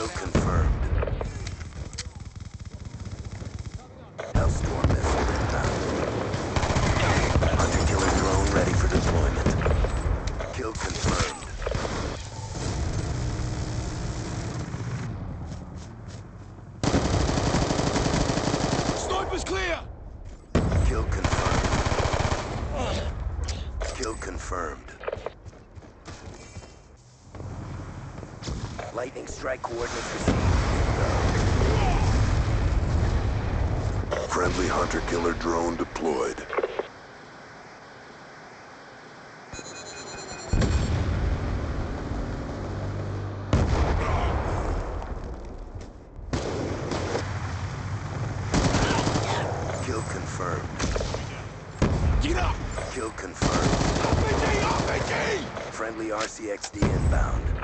confirmed. Hellstorm missile inbound. Hunter-killer drone ready for deployment. Kill confirmed. Sniper's clear! Kill confirmed. Kill confirmed. Lightning strike coordinates received. Friendly hunter-killer drone deployed. Kill confirmed. Get up! Kill confirmed. RPG! RPG! Friendly RCXD inbound.